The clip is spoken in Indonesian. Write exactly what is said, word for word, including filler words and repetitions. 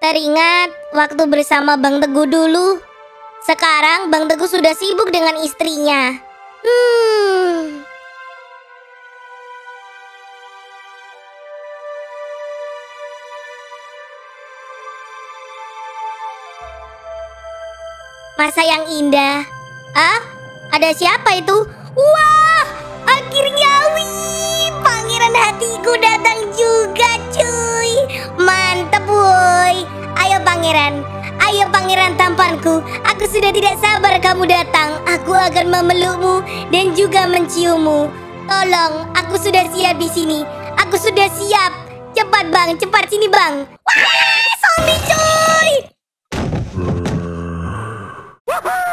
Teringat waktu bersama Bang Teguh dulu. Sekarang Bang Teguh sudah sibuk dengan istrinya. Hmm. Masa yang indah. Ah, ada siapa itu? Wah, akhirnya wih, pangeran hatiku datang juga, cuy. Mantap, woi. Ayo pangeran, ayo pangeran tampanku. Aku sudah tidak sabar kamu datang. Aku akan memelukmu dan juga menciummu. Tolong, aku sudah siap di sini. Aku sudah siap. Cepat bang, cepat sini bang. Wah, zombie cuy.